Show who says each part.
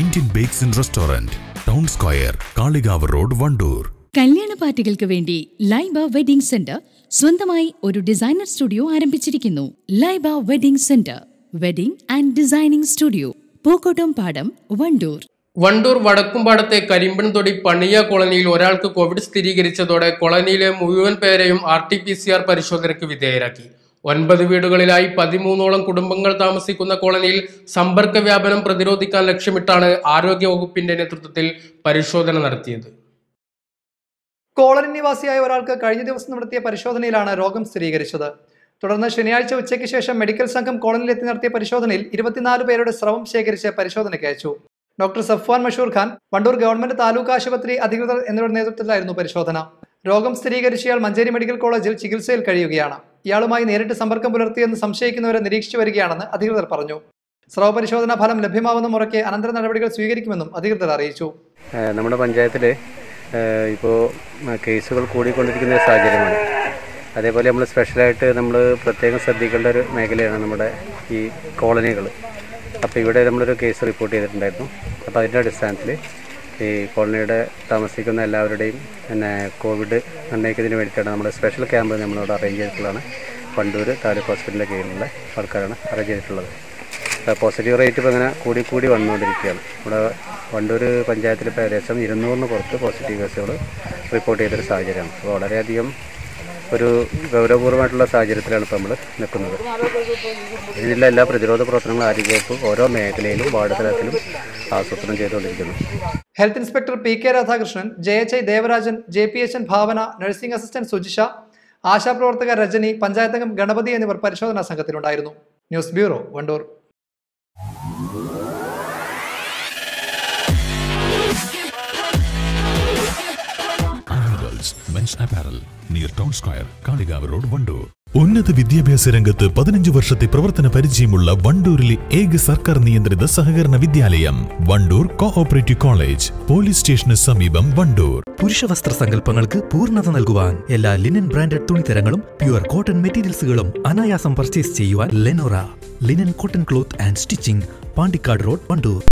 Speaker 1: Indian Bakes and Restaurant, Town Square, Kaligav Road, Vandoor.
Speaker 2: കല്യാണ പാർട്ടികൾക്ക് വേണ്ടി ലൈബ വെഡിംഗ് സെന്റർ സ്വന്തമായി ഒരു ഡിസൈനർ സ്റ്റുഡിയോ ആരംഭിച്ചിരിക്കുന്നു. Laiba wedding centre, wedding and designing studio, Pookkottam Padam, Wandoor.
Speaker 3: Wandoor വടക്കുംപാടത്തെ Karimbanthodi പണിയ കോളനിയിൽ ഒരാൾക്ക് കോവിഡ് സ്ഥിരീകരിച്ചതോടെ കോളനിയിലെ മുഴുവൻ പേരെയും RT-PCR പരിശോധനയ്ക്ക് വിധേയരാക്കി. 9 വീടുകളിലായി 13ഓളം കുടുംബങ്ങൾ താമസിക്കുന്ന കോളനിയിൽ സമ്പർക്ക വ്യാപനം പ്രതിരോധിക്കാൻ ലക്ഷ്യമിട്ടാണ് ആരോഗ്യവകുപ്പിന്റെ നേതൃത്വത്തിൽ പരിശോധന നടത്തിയത്.
Speaker 4: കോളനി നിവാസിയായ ഒരാൾക്ക് കഴിഞ്ഞ ദിവസം നടത്തിയ പരിശോധനയിലാണ് രോഗം സ്ഥിരീകരിച്ചത്. തുടർന്ന് ശനിയാഴ്ച ഉച്ചയ്ക്ക് ശേഷം മെഡിക്കൽ സംഘം കോളനിയിലെത്തി നടത്തിയ പരിശോധനയിൽ 24 പേരുടെ സ്രവം ശേഖരിച്ച് പരിശോധനയ്ക്ക് അയച്ചു. ഡോക്ടർ സഫ്വാൻ മഷൂർ ഖാൻ, വണ്ടൂർ ഗവൺമെന്റ് താലൂക്ക് ആശുപത്രി അധികൃതർ എന്നിവരുടെ നേതൃത്വത്തിലായിരുന്നു പരിശോധന. രോഗം സ്ഥിരീകരിച്ചയാൾ മഞ്ചേരി മെഡിക്കൽ കോളേജിൽ ചികിത്സയിൽ കഴിയുകയാണ്. ഇയാളുമായി നേരിട്ട് സമ്പർക്കം പുലർത്തിയെന്ന് സംശയിക്കുന്നവരെ നിരീക്ഷിച്ചു വരികയാണെന്ന് അധികൃതർ പറഞ്ഞു. സ്രവ പരിശോധനാ ഫലം ലഭ്യമാവുന്ന മുറയ്ക്ക് അനന്തര നടപടികൾ സ്വീകരിക്കുമെന്നും അധികൃതർ അറിയിച്ചു.
Speaker 5: നമ്മുടെ പഞ്ചായത്തിൽ ഇപ്പോൾ കേസുകൾ കൂടിക്കൊണ്ടിരിക്കുന്ന ഒരു സാഹചര്യമാണ്. അതേപോലെ നമ്മൾ സ്പെഷ്യലായിട്ട് നമ്മൾ പ്രത്യേകം ശ്രദ്ധിക്കേണ്ട ഒരു മേഖലയാണ് നമ്മുടെ ഈ കോളനികൾ. അപ്പോൾ ഇവിടെ നമ്മളൊരു കേസ് റിപ്പോർട്ട് ചെയ്തിട്ടുണ്ടായിരുന്നു. അപ്പോൾ അതിൻ്റെ അടിസ്ഥാനത്തിൽ ഈ കോളനിയുടെ താമസിക്കുന്ന എല്ലാവരുടെയും കോവിഡ് നിർണ്ണയിക്കുന്നതിന് വേണ്ടിയിട്ടാണ് നമ്മുടെ സ്പെഷ്യൽ ക്യാമ്പ് നമ്മളിവിടെ അറേഞ്ച് ചെയ്തിട്ടുള്ളതാണ്. വണ്ടൂർ താലൂക്ക് ഹോസ്പിറ്റലിൻ്റെ കീഴിലുള്ള ആൾക്കാരാണ് അറേഞ്ച് ചെയ്തിട്ടുള്ളത്. പോസിറ്റീവ് റേറ്റ് ഇപ്പോൾ അങ്ങനെ കൂടി വന്നുകൊണ്ടിരിക്കുകയാണ്. ഇവിടെ വണ്ടൂർ പഞ്ചായത്തിൽ ഇപ്പോൾ ഏകദേശം 200-ന് പുറത്ത് പോസിറ്റീവ് കേസുകൾ റിപ്പോർട്ട് ചെയ്തൊരു സാഹചര്യമാണ്. അപ്പോൾ വളരെയധികം ഒരു ഗൗരവപൂർവ്വമായിട്ടുള്ള സാഹചര്യത്തിലാണ് ഇപ്പോൾ നമ്മൾ നിൽക്കുന്നത്. ഇതിനുള്ള എല്ലാ പ്രതിരോധ പ്രവർത്തനങ്ങളും ആരോഗ്യവകുപ്പ് ഓരോ മേഖലയിലും വാർഡ് തലത്തിലും ആസൂത്രണം ചെയ്തുകൊണ്ടിരിക്കുന്നു.
Speaker 4: Health inspector PK Radhakrishnan, JHI Devarajan, JPHN Bhavana, nursing assistant Sujisha, ആശാപ്രവർത്തക രജനി, പഞ്ചായത്തംഗം ഗണപതി എന്നിവർ പരിശോധനാ സംഘത്തിലുണ്ടായിരുന്നു. News bureau, Wandoor.
Speaker 1: Men's Apparel, near Town Square, Kaligav Road, Vandoor. ഉന്നത വിദ്യാഭ്യാസ രംഗത്ത് 15 വർഷത്തെ പ്രവർത്തന പരിചയമുള്ള വണ്ടൂരിലെ ഏക സർക്കാർ നിയന്ത്രിത സഹകരണ വിദ്യാലയം വണ്ടൂർ കോഓപ്പറേറ്റീവ് കോളേജ്, പോലീസ് സ്റ്റേഷന് സമീപം, വണ്ടൂർ.
Speaker 6: പുരുഷ വസ്ത്ര സങ്കല്പങ്ങൾക്ക് പൂർണ്ണത നൽകുവാൻ എല്ലാ ലിനൻ ബ്രാൻഡഡ് തുണിത്തരങ്ങളും പ്യുവർ കോട്ടൺ മെറ്റീരിയൽസുകളും അനായാസം പർച്ചേസ് ചെയ്യുവാൻ Lenora linen cotton cloth and stitching, Pandikkad road, Wandoor.